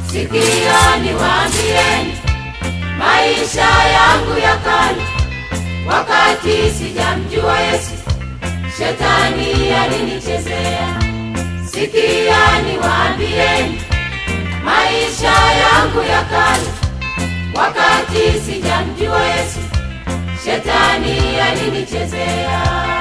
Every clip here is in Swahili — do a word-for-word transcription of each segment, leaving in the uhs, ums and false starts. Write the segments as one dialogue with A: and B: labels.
A: Sikieni waambieni maisha yangu ya kale, wakati sijamjua Yesu, shetani alinichezea. Sikieni waambieni maisha yangu ya kale, wakati sijamjua Yesu, shetani alinichezea.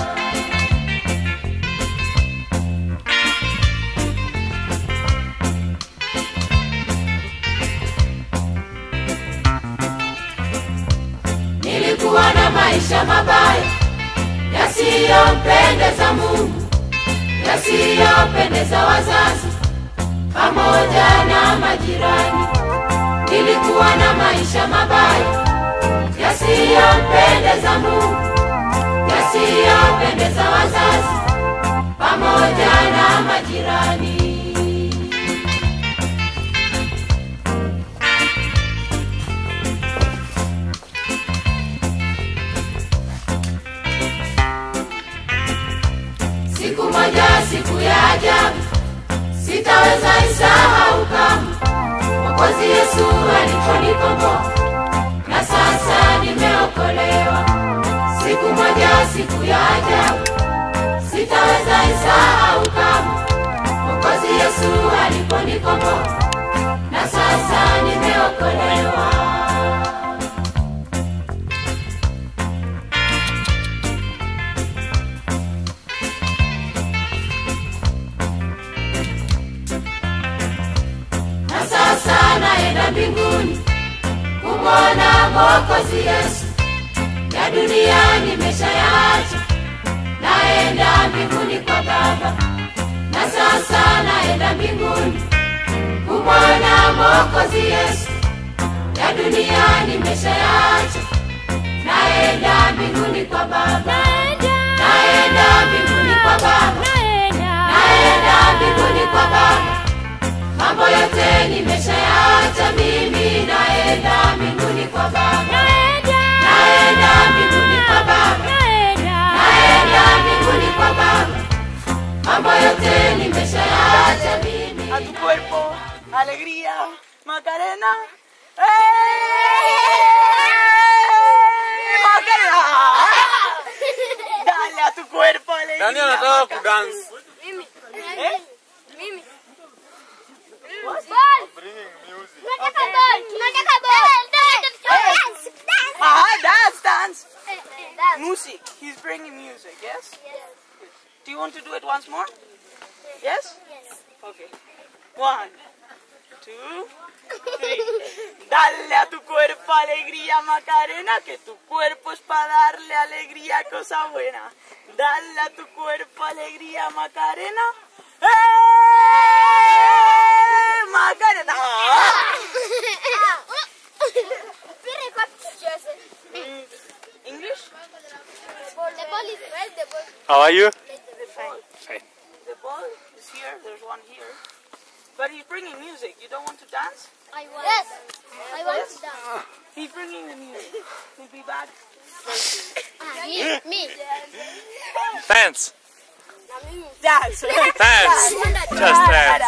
A: Nilikuwa na maisha mabaya yasiyompendeza Mungu, yasiyopendeza wazazi pamoja na majirani. Nilikuwa na maisha mabaya yasiyompendeza Mungu, yasiyopendeza wazazi pamoja na majirani. Siku moja, siku ya ajabu, sitaweza isahau kamwe, Mwokozi Yesu aliponikomboa na sasa nimeokolewa. Siku moja, siku ya ajabu, sitaweza isahau kamwe, Mwokozi Yesu aliponikomboa na sasa nimeokolewa. Sasa naenda mbinguni kumwona Mwokozi Yesu, ya dunia nimeshayaacha, naenda mbinguni kwa Baba. Na sasa naenda mbinguni kumwona Mwokozi Yesu, ya dunia nimeshayaacha, naenda mbinguni kwa Baba. Naenda mbinguni kwa Baba, naenda mbinguni kwa Baba. Mambo yote nimeshayaacha mimi, naenda mbinguni kwa Baba. Naenda mbinguni kwa Baba, naenda mbinguni kwa Baba. Mambo yote nimeshayaacha mimi.
B: A tu cuerpo, alegría, Macarena. ¡Eh! Macarena. Dale a tu cuerpo alegría.
C: Dani anataka kudance.
D: Mimi.
B: ¿Eh?
D: Mimi.
B: What?
C: Bringing music.
D: Nataka ball. Nataka ball. Dance. Dance.
B: Ah, dance, dance.
D: Dance.
B: Music. He's bringing music, yes?
D: Yes.
B: Do you want to do it once more? Yes?
D: Yes.
B: Okay. One, two, three. Dale a tu cuerpo alegría, Macarena, que tu cuerpo es para darle alegría, cosa buena. Dale a tu cuerpo alegría, Macarena. ¡Eh! Macarena. English?
D: The ball is red. The ball.
C: How are you?
B: Fine.
C: Fine.
B: The ball is here. There's one here. But he's bringing music. You don't want to dance?
D: I want. Yes. I want to dance.
B: He's bringing the music. He'll be back.
D: Ah, me. Me.
C: Dance.
B: Dance.
C: Dance. Just dance.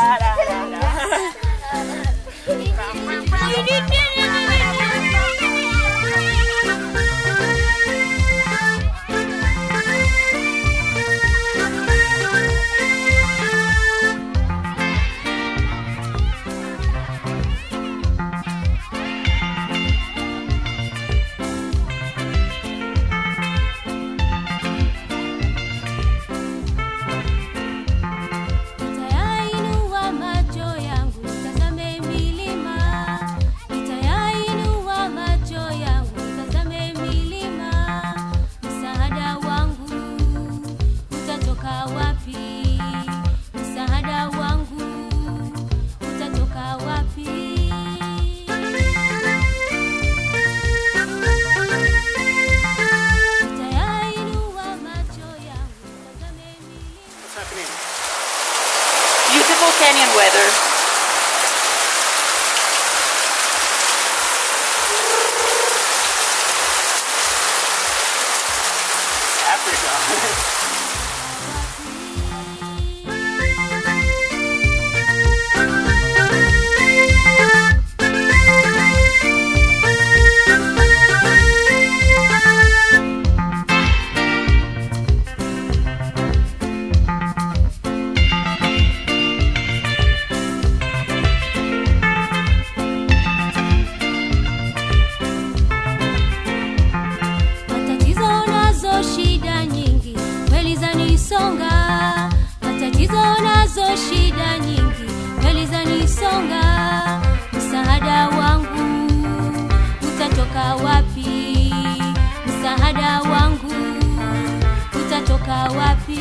E: Nitayainua macho yangu tazame milima, nitayainua macho yangu tazame milima. Msaada wangu utatoka wapi? Msaada wangu utatoka wapi? Nitayainua macho yangu tazame milima.
C: What's happening?
B: Beautiful canyon weather.
C: Africa.
E: nazo shida nyingi, kweli zanisonga. Msaada wangu utatoka wapi? Msaada wangu utatoka wapi?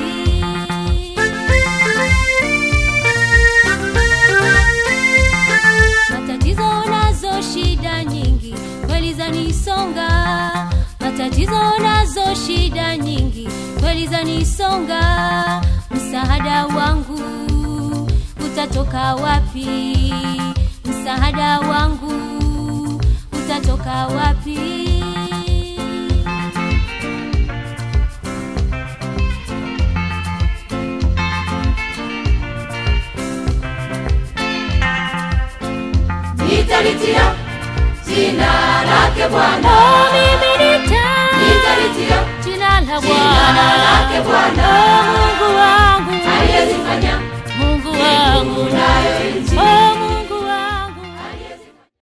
E: Matatizo nazo shida nyingi, kweli zanisonga. Matatizo nazo shida nyingi, kweli zanisonga. Msaada wangu utatoka wapi? Msaada wangu utatoka wapi?
A: Nitalitia jina lake Bwana.
E: Oh, mimi nita
A: Nitalitia
E: jina la
A: jina
E: Bwana.
A: lake Bwana.
E: Oh, Mungu wangu
A: Aliyezifanya
E: Mungu wangu
A: nayo